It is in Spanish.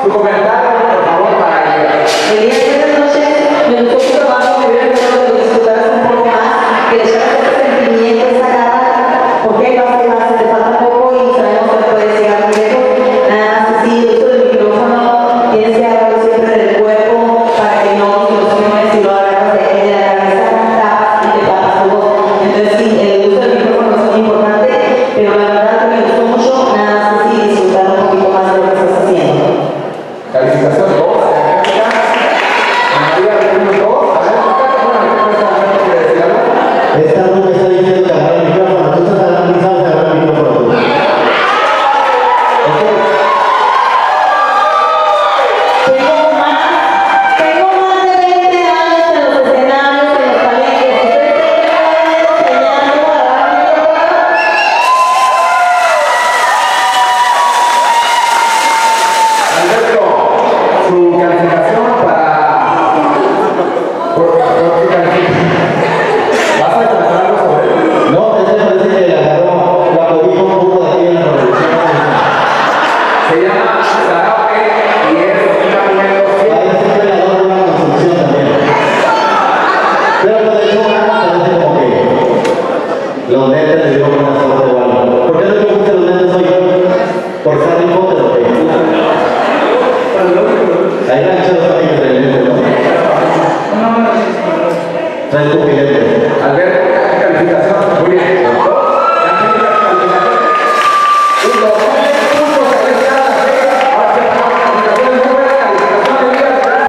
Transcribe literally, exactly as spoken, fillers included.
Su comentario, por favor, para ella. Elías, buenas noches. Me gustó su trabajo, me hubiera gustado que lo disfrutaras un poco más, que le echaras ese sentimiento, esa gana, porque hay más que más, te falta poco y sabemos que puedes llegar muy lejos. Nada más así, el uso del micrófono, tienes que agarrarlo siempre del cuerpo para que no distorsiones y lo agarras de, de la cabeza, tapas y te tapas tu voz. Entonces sí, el uso del micrófono es muy importante, pero la verdad que me gustó mucho, nada más así, disfrutar un poquito más de lo que estás haciendo. Calificación dos. Esta ruta está diciendo que agarra el micrófono, tú estás analizando que agarra el micrófono. Tengo más, tengo más de veinte años en los escenarios, en los palenques. ¿Ustedes creen que me voy a ir enseñando a agarrar el micrófono? Alberto, su calificación para... ¿Por qué calificación? ¿Vas a tratar algo sobre él? No, ese parece que le agarró la cobija un poco de aquí en la producción. Se llama Zarape y es una mujer. Ahí es el creador de una construcción también. Pero lo de hecho, parece como que los lentes le dieron buena suerte o algo. ¿Por qué no te gustan los lentes hoy? ¿Por Harry Potter o qué? Ahí la han hecho los amigos del lente, ¿no? Trae tu filete.